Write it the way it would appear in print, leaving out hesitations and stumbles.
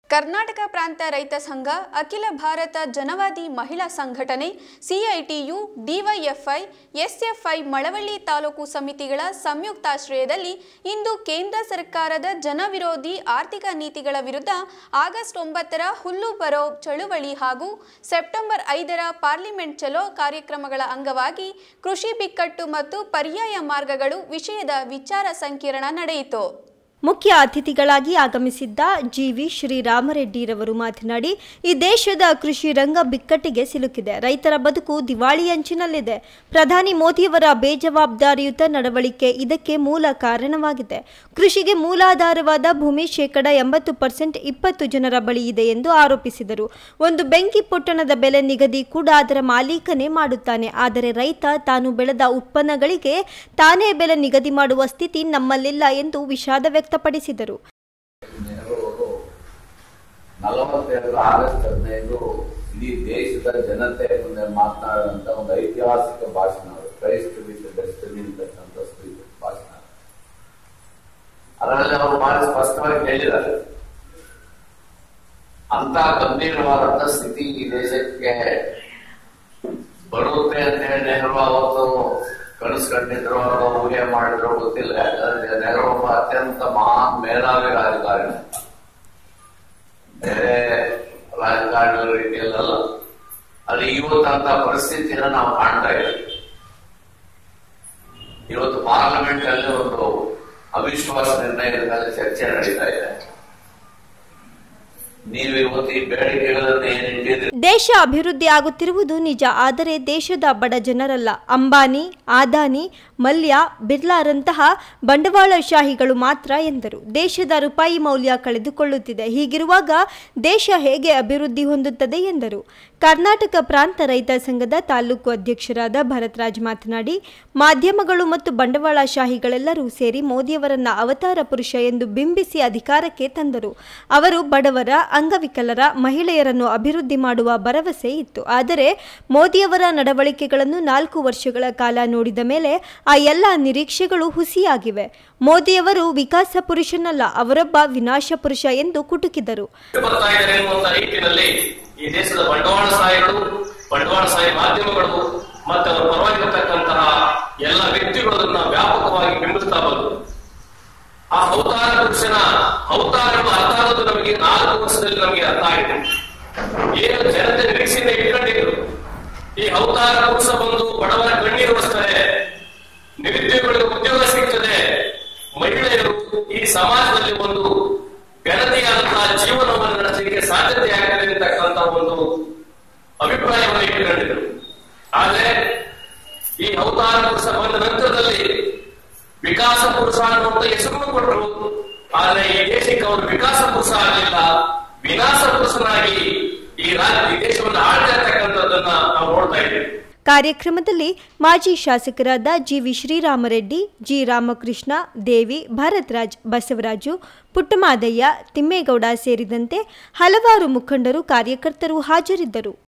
ಕರ್ನಾಟಕ ಪ್ರಾಂತ ರೈತ ಸಂಘ, ಅಖಿಲ Bharat Janavadi Mahila Sanghatane, CITU, DYFI, SFI Malavalli taluk ಸಮಿತಿಗಳ ಸಂಯುಕ್ತಾಶ್ರಯದಲ್ಲಿ ಇಂದು ಕೇಂದ್ರ ಸರ್ಕಾರದ ಜನವಿರೋಧಿ ಆರ್ಥಿಕ ನೀತಿಗಳ ವಿರುದ್ಧ ಆಗಸ್ಟ್ 9ರ ಹುಲ್ಲು ಬರೋ ಚಳುವಳಿ ಹಾಗೂ ಸೆಪ್ಟೆಂಬರ್ 5ರ ಪಾರ್ಲಿಮೆಂಟ್ ಚಲೋ ಕಾರ್ಯಕ್ರಮಗಳ ಅಂಗವಾಗಿ ಕೃಷಿ ಬಿಕ್ಕಟ್ಟು ಮತ್ತು ಪರ್ಯಾಯ ಮಾರ್ಗಗಳು ವಿಷಯದ ವಿಚಾರ ಸಂಕಿರಣ ನಡೆಯಿತು. ಮುಖ್ಯ ಅತಿಥಿಗಳಾಗಿ ಆಗಮಿಸಿದ್ದ ಜಿವಿ ಶ್ರೀರಾಮರೆಡ್ಡಿರವರು ಮಾತನಾಡಿ, ಈ ದೇಶದ ಕೃಷಿ ರಂಗ ಬಿಕ್ಕಟ್ಟಿಗೆ ಸಿಲುಕಿದೆ. ರೈತರ ಬದುಕು ದಿವಾಳಿ ಅಂಚಿನಲ್ಲಿದೆ. ಪ್ರಧಾನಿ ಮೋದಿಯವರ ಬೇಜವಾಬ್ದಾರಿಯುತ ನಡವಳಿಕೆ ಇದಕ್ಕೆ ಮೂಲ ಕಾರಣವಾಗಿದೆ. ಕೃಷಿಗೆ ಮೂಲಾಧಾರವಾದ ಭೂಮಿ 80% 20 ಜನರ ಬಳಿ ಇದೆ ಎಂದು ಆರೋಪಿಸಿದರು. ಒಂದು ಬೆಂಕಿ ಪೊಟ್ಟಣದ ಬೆಲೆ ನಿಗದಿ ಕೂಡ ಅದರ ಮಾಲೀಕನೇ ಮಾಡುತ್ತಾನೆ. ಆದರೆ ರೈತ ತಾನು ಬೆಳೆದ ಉತ್ಪನ್ನಗಳಿಗೆ ತಾನೇ ಬೆಲೆ ನಿಗದಿ ಮಾಡುವ ಸ್ಥಿತಿ ನಮ್ಮಲ್ಲಿಲ್ಲ ಎಂದು ವಿಷಾದ ವ್ಯಕ್ತಪಡಿಸಿದರು. 42 ಆಗಸ್ಟ್ 15 ಇಡೀ ದೇಶದ ಜನತೆ ಮುಂದೆ ಮಾತನಾಡುವಂತ ಒಂದು ಐತಿಹಾಸಿಕ ಭಾಷಣ, ಕ್ರೈಸ್ಟ್ ವಿತ್ ಡೆಸ್ಟಿನಿ ಅಂತಕ್ಕಂಥ ಭಾಷಣ. ಅದರಲ್ಲಿ ಅವರು ಬಹಳ ಸ್ಪಷ್ಟವಾಗಿ ಹೇಳಿದ್ದಾರೆ, ಅಂತ ಗಂಭೀರವಾದಂತ ಸ್ಥಿತಿ ಈ ದೇಶಕ್ಕೆ ಬರುತ್ತೆ ಅಂತ ಹೇಳಿ ನೆಹರು ಅವತ್ತು ಕನಸು ಕಂಡಿದ್ರು, ಊಹೆ ಮಾಡಿದ್ರು ಗೊತ್ತಿಲ್ಲ. ಯಾಕಂದ್ರೆ ನೆಹರು ಒಬ್ಬ ಅತ್ಯಂತ ಮಹಾನ್ ಮೇಧಾವಿ ರಾಜಕಾರಣಿ, ಬೇರೆ ರಾಜಕಾರಣಿಗಳ ರೀತಿಯಲ್ಲ. ಅದು ಇವತ್ತಂತ ಪರಿಸ್ಥಿತಿಯನ್ನು ನಾವು ಕಾಣ್ತಾ ಇದ್ದೀವಿ. ಇವತ್ತು ಪಾರ್ಲಿಮೆಂಟ್ ಅಲ್ಲಿ ಒಂದು ಅವಿಶ್ವಾಸ ನಿರ್ಣಯದ ಮೇಲೆ ಚರ್ಚೆ ನಡೀತಾ ಇದೆ. ದೇಶ ಅಭಿವೃದ್ಧಿ ಆಗುತ್ತಿರುವುದು ನಿಜ, ಆದರೆ ದೇಶದ ಬಡ ಜನರಲ್ಲ. ಅಂಬಾನಿ, ಅದಾನಿ, ಮಲ್ಯ, ಬಿರ್ಲಾರಂತಹ ಬಂಡವಾಳಶಾಹಿಗಳು ಮಾತ್ರ ಎಂದರು. ದೇಶದ ರೂಪಾಯಿ ಮೌಲ್ಯ ಕಳೆದುಕೊಳ್ಳುತ್ತಿದೆ. ಹೀಗಿರುವಾಗ ದೇಶ ಹೇಗೆ ಅಭಿವೃದ್ಧಿ ಹೊಂದುತ್ತದೆ ಎಂದರು. ಕರ್ನಾಟಕ ಪ್ರಾಂತ ರೈತ ಸಂಘದ ತಾಲೂಕು ಅಧ್ಯಕ್ಷರಾದ ಭರತರಾಜ್ ಮಾತನಾಡಿ, ಮಾಧ್ಯಮಗಳು ಮತ್ತು ಬಂಡವಾಳಶಾಹಿಗಳೆಲ್ಲರೂ ಸೇರಿ ಮೋದಿಯವರನ್ನ ಅವತಾರ ಪುರುಷ ಎಂದು ಬಿಂಬಿಸಿ ಅಧಿಕಾರಕ್ಕೆ ತಂದರು. ಅವರು ಬಡವರ, ಅಂಗವಿಕಲರ, ಮಹಿಳೆಯರನ್ನು ಅಭಿವೃದ್ಧಿ ಮಾಡುವ ಭರವಸೆ ಇತ್ತು. ಆದರೆ ಮೋದಿಯವರ ನಡವಳಿಕೆಗಳನ್ನು 4 ವರ್ಷಗಳ ಕಾಲ ನೋಡಿದ ಮೇಲೆ ಆ ಎಲ್ಲ ನಿರೀಕ್ಷೆಗಳು ಹುಸಿಯಾಗಿವೆ. ಮೋದಿಯವರು ವಿಕಾಸ ಪುರುಷನಲ್ಲ, ಅವರೊಬ್ಬ ವಿನಾಶ ಪುರುಷ ಎಂದು ಕುಟುಕಿದರು. ಈ ದೇಶದ ಬಂಡವಾಳಶಾಹಿ ಮಾಧ್ಯಮಗಳು ಮತ್ತು ಅವರ ಪರವಾಗಿರತಕ್ಕಂತಹ ಎಲ್ಲ ವ್ಯಕ್ತಿಗಳನ್ನ ವ್ಯಾಪಕವಾಗಿ ಬಿಂಬಿಸ್ತಾ ಬಂದರು. ಆ ಅವತಾರ ಪುರುಷನ ಅವತಾರಗಳು ಅರ್ಥ ಆಗೋದು ನಮಗೆ 4 ವರ್ಷದಲ್ಲಿ ನಮಗೆ ಅರ್ಥ ಆಗಿದೆ. ಏನು ಜನತೆ ನಿರೀಕ್ಷೆಯಿಂದ ಇಟ್ಕೊಂಡಿದ್ರು, ಈ ಅವತಾರ ಪುರುಷ ಬಂದು ಬಡವರ ಕಣ್ಣೀರು ಒರೆಸ್ತಾರೆ, ನಿರುದ್ಯೋಗಿಗಳಿಗೆ ಉದ್ಯೋಗ ಸಿಗ್ತದೆ, ಮಹಿಳೆಯರು ಈ ಸಮಾಜದಲ್ಲಿ ಒಂದು ಘನತೆಯಾದಂತಹ ಜೀವನವನ್ನು ನಡೆಸಲಿಕ್ಕೆ ಸಾಧ್ಯತೆ ಆಗ್ತದೆ ಅಂತಕ್ಕಂಥ ಒಂದು ಅಭಿಪ್ರಾಯವನ್ನು ಇಟ್ಟುಕೊಂಡಿದ್ರು. ಆದ್ರೆ ಈ ಅವತಾರ ಪುರುಷ ಬಂದ ನಂತರದಲ್ಲಿ ವಿಕಾಸ ಪುರುಷ ಅನ್ನುವಂತ ಹೆಸರನ್ನು ಕೊಟ್ಟರು. ಆದ್ರೆ ಈ ದೇಶಕ್ಕೆ ಅವರು ವಿಕಾಸ ಪುರುಷ ಆಗಲಿಲ್ಲ, ವಿನಾಶ ಪುರುಷನಾಗಿ ಈ ದೇಶವನ್ನು ಆಳ್ತಾ ಇರ್ತಕ್ಕಂಥದ್ದನ್ನ ನಾವು ನೋಡ್ತಾ ಇದ್ದೇವೆ. ಕಾರ್ಯಕ್ರಮದಲ್ಲಿ ಮಾಜಿ ಶಾಸಕರಾದ ಜಿವಿ ಶ್ರೀರಾಮರೆಡ್ಡಿ, ಜಿ ರಾಮಕೃಷ್ಣ, ದೇವಿ, ಭರತರಾಜ್, ಬಸವರಾಜು, ಪುಟ್ಟಮಾದಯ್ಯ, ತಿಮ್ಮೇಗೌಡ ಸೇರಿದಂತೆ ಹಲವಾರು ಮುಖಂಡರು, ಕಾರ್ಯಕರ್ತರು ಹಾಜರಿದ್ದರು.